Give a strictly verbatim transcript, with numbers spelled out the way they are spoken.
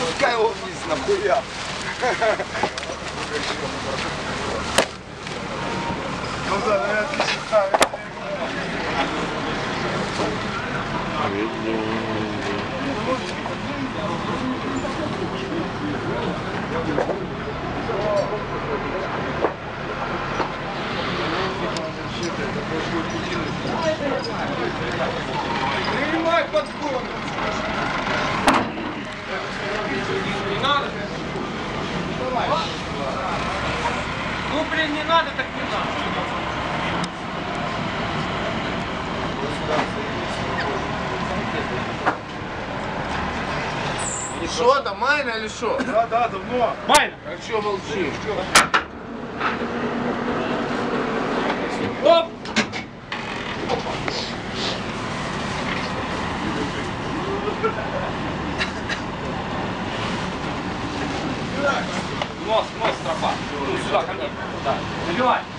Пускай его вниз нахуя. Ну да, наверное, отлично. Принимай подгон. Не надо. Давай. Ну блин, не надо, так не надо. Что там, Майна или что? Да, да, давно. Майна! А что молчишь? Оп! Нос, нос, стропа. Сюда, ко мне. Да. Набивай.